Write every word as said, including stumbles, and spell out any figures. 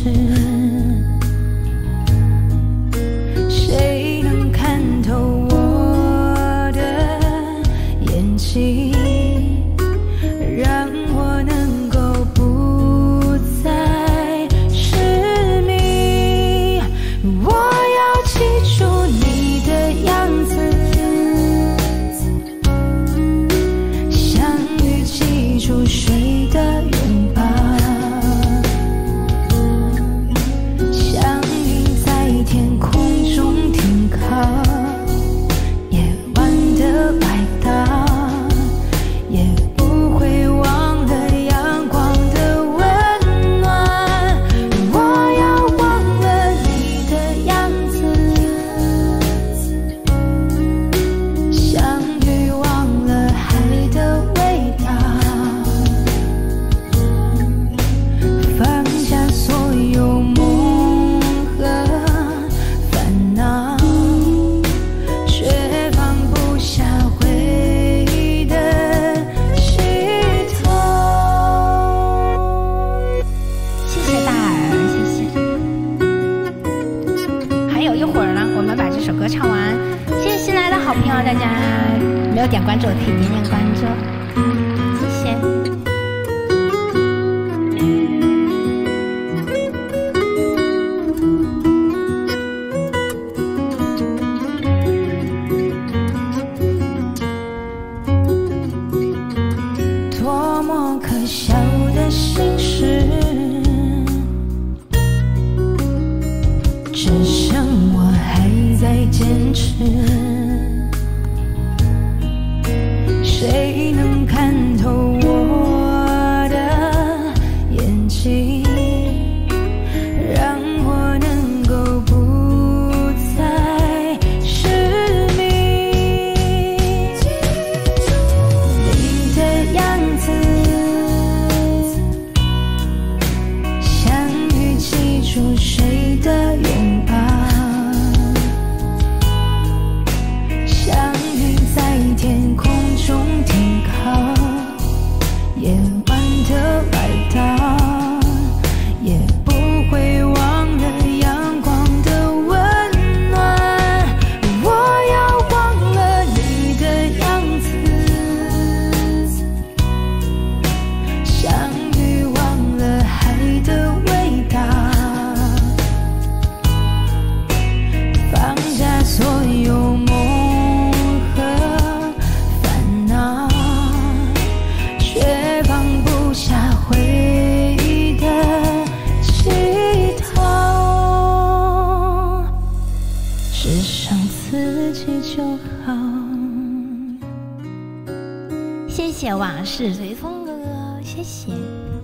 谁能看透我的眼睛，让我能够不再失明？我要记住你的样子，像雨记住水的拥抱，像云在天空中停靠，夜晚的外岛，也不会忘了阳光的温暖。我要忘了你的样子，像鱼忘了海的味道，放下所有梦和烦恼，却放不下回忆的溪头。 谢谢大耳，谢谢。还有一会儿呢，我们把这首歌唱完。谢谢新来的好朋友，大家没有点关注的可以点点关注，谢谢。 多么可笑的心事，只剩我还在坚持。谁能看透我的眼睛，让我能够不再失明？你的样子，像雨记住水的拥抱，像云在天空中停靠，夜晚的外岛，也不会忘了阳光的温暖。我要忘了你的样子，像鱼忘了海的味道，放下所有梦和烦恼，却放不下回忆的溪头。只剩自己就好。 谢谢往事随风哥哥，谢谢。